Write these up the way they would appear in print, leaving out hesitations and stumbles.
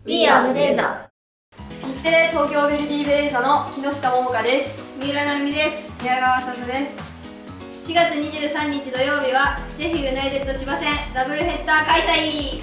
We are ベレーザ。 日テレ東京ヴェルディベレーザの木下桃香です。 三浦成美です。 宮川里です。 4月23日土曜日はジェフユナイテッド千葉戦ダブルヘッダー開催。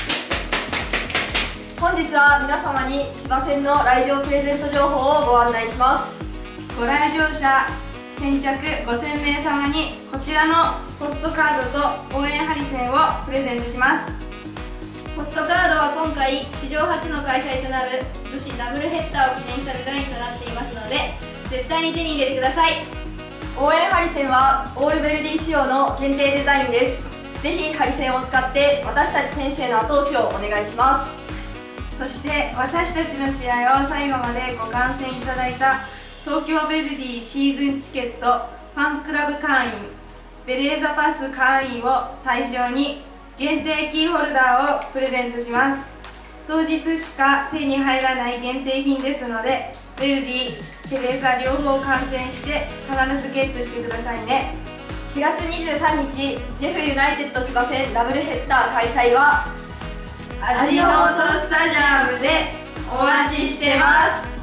本日は皆様に千葉戦の来場プレゼント情報をご案内します。 ご来場者先着5000名様にこちらのポストカードと応援ハリセンをプレゼントします。 ポストカードは今回史上初の開催となる女子ダブルヘッダーを記念したデザインとなっていますので、絶対に手に入れてください。 応援ハリセンはオールヴェルディ仕様の限定デザインです。ぜひハリセンを使って私たち選手への後押しをお願いします。 そして私たちの試合を最後までご観戦いただいた東京ヴェルディシーズンチケットファンクラブ会員ベレーザパス会員を対象に限定キーホルダーをプレゼントします。当日しか手に入らない限定品ですので、ヴェルディ、テレーザ両方観戦して必ずゲットしてくださいね。 4月23日ジェフユナイテッド千葉戦ダブルヘッダー開催は味の素スタジアムでお待ちしてます。